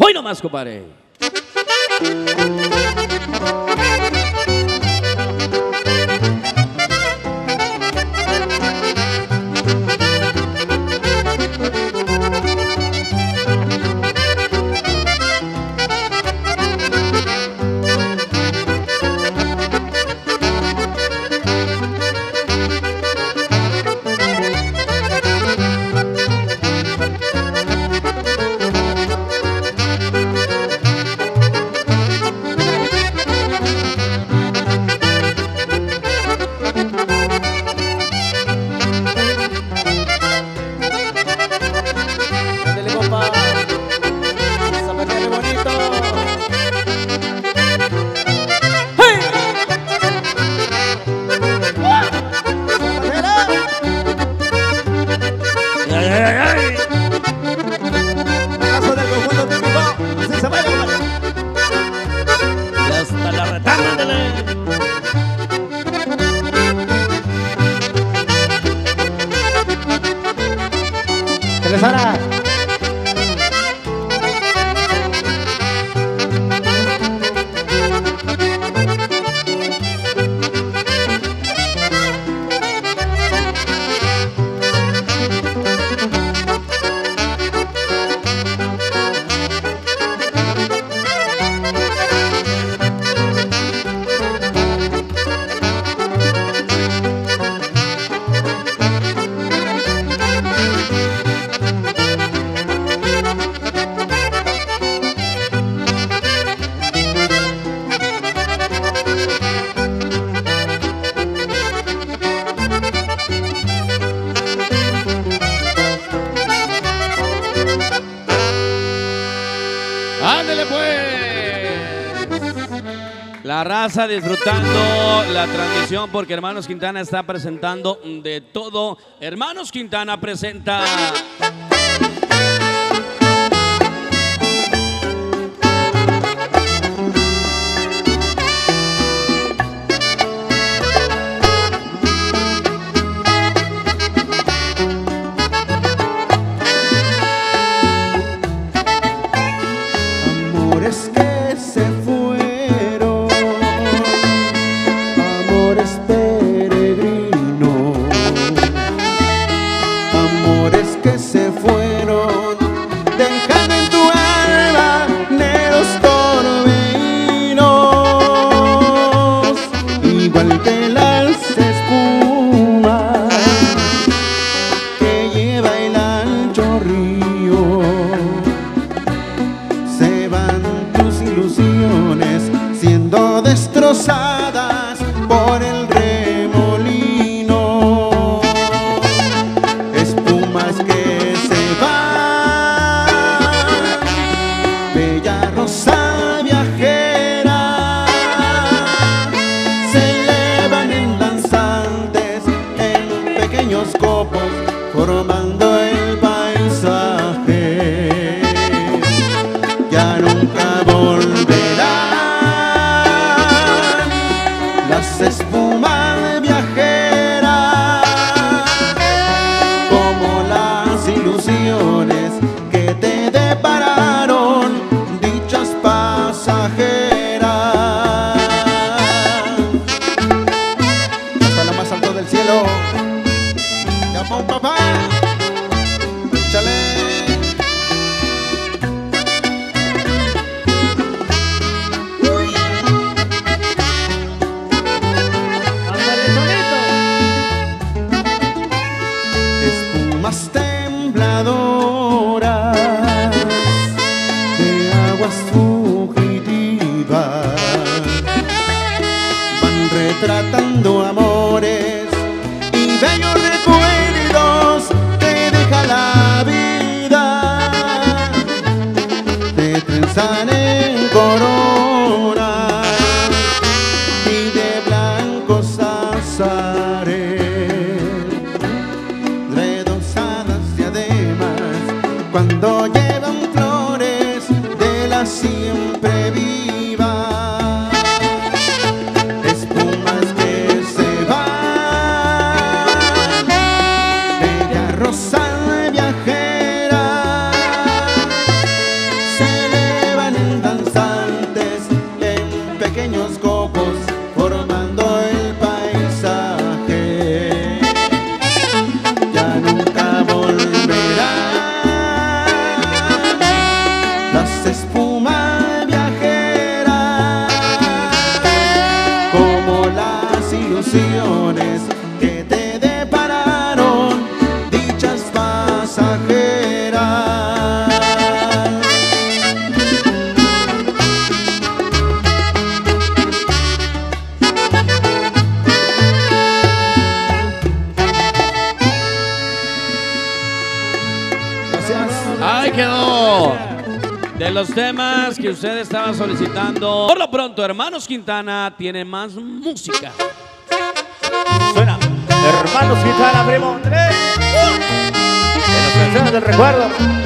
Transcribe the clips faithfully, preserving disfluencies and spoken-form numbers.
Hoy nomás, compadre. Telesara. Ándele pues. La raza disfrutando la transmisión porque Hermanos Quintana está presentando de todo. Hermanos Quintana presenta... Amores que se fueron, amores peregrinos, amores que se fueron, dejando en tu alma negros torbellinos, igual que las espumas que lleva el ancho río. Se van tus ilusiones siendo destrozadas por el remolino. Espumas que se van, bella rosa viajera, se elevan en danzantes, en pequeños copos, formando el paisaje. Ya nunca volverán las espumas viajeras, como las ilusiones que te depararon dichas pasajeras. Hasta lo más alto del cielo, ya pon papá, échale. Espumas tembladoras de aguas fugitivas van retratando amores y bellos recuerdos que deja la vida. Te trenzan en corona y de blancos azares, cuando llevan flores de la siempre viva. Espumas que se van, bella rosa viajera, se ilusiones que te depararon dichas pasajeras. Ahí quedó. De los temas que usted estaba solicitando. Por lo pronto, Hermanos Quintana tiene más música. Suena Hermanos Quintana, primo Andrés. De las canciones del recuerdo.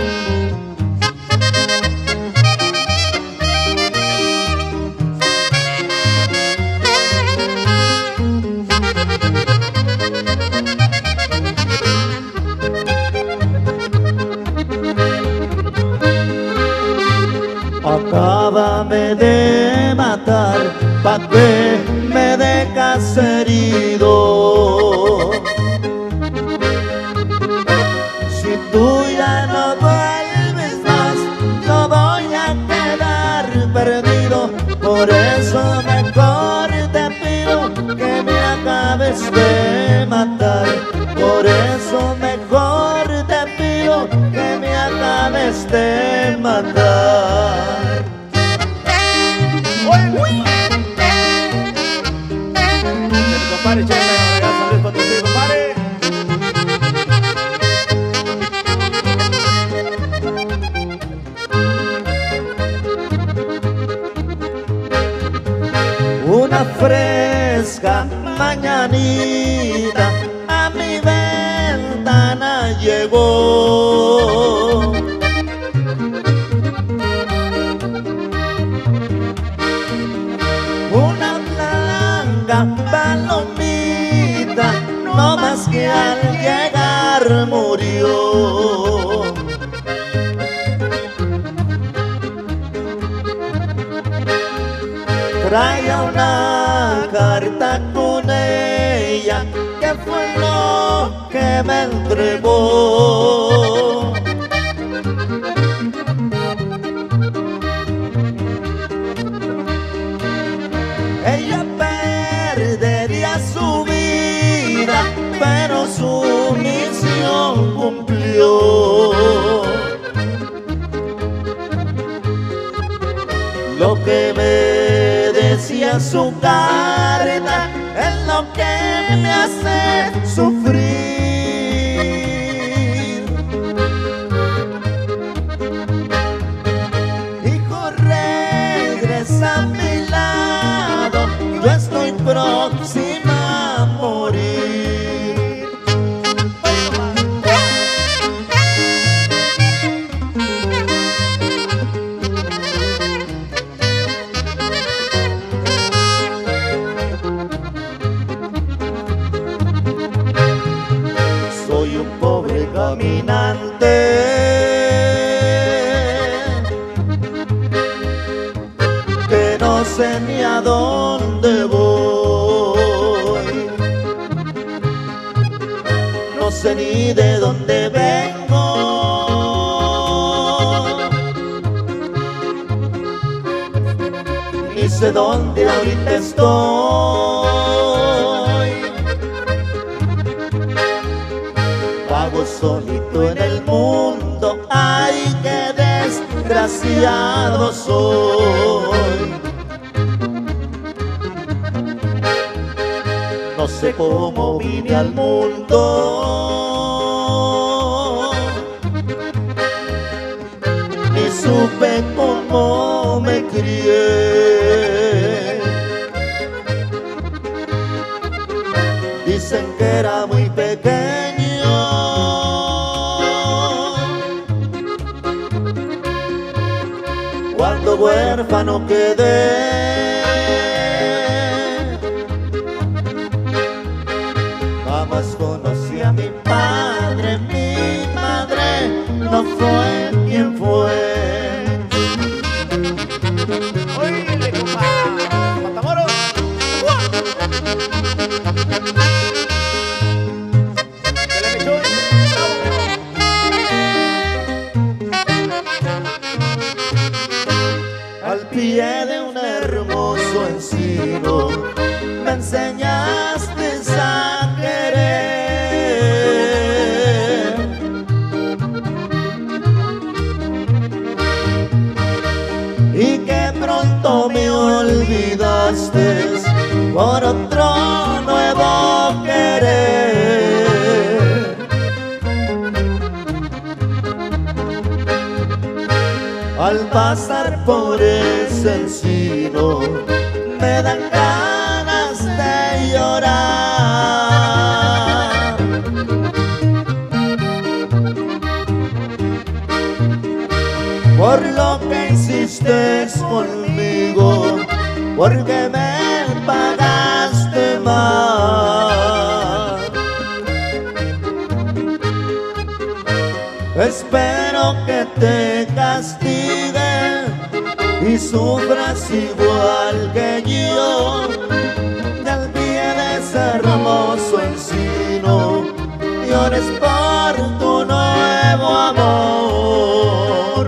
Acábame de matar, pa' que me dejas herido. Si tú ya no vuelves más, no voy a quedar perdido. Por eso mejor te pido que me acabes de matar. Por eso mejor te pido que me acabes de matar. Compadre, chévere, gracias a Dios por tu tío, compadre. Una fresca mañanita a mi ventana llegó. Una blanca palomita, no más que al llegar murió. Traía una carta con ella, que fue lo que me entregó. Ella perdería su vida, pero su misión cumplió. Lo que me decía su carta es lo que me hace sufrir. Hijo, regresa a mi lado, yo estoy próxima a morir. Soy un pobre caminante que no sé ni a dónde voy, no sé ni de dónde vengo, ni sé dónde ahorita estoy. Vago solito en el mundo, ay, qué desgraciado soy. No sé cómo vine al mundo, ni supe cómo me crié. Dicen que era muy pequeño cuando huérfano quedé. Jamás conocí a mi padre, mi madre no fue quien fue. Oíle, compadre, Matamoros. Se le echó el Al pie de un hermoso encino me enseñaste a querer. Y que pronto me olvidaste por otro nuevo querer. Al pasar por ese encino me dan ganas de llorar, por lo que hiciste conmigo, porque me pagaste mal. Espero que te castigue y sufras igual que yo, y al pie de ese hermoso encino llores por tu nuevo amor.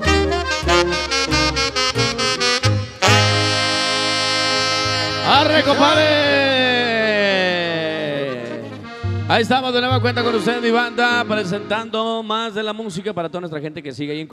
¡Arre, compadre! Ahí estamos de nueva cuenta con usted, mi banda, presentando más de la música para toda nuestra gente que sigue ahí en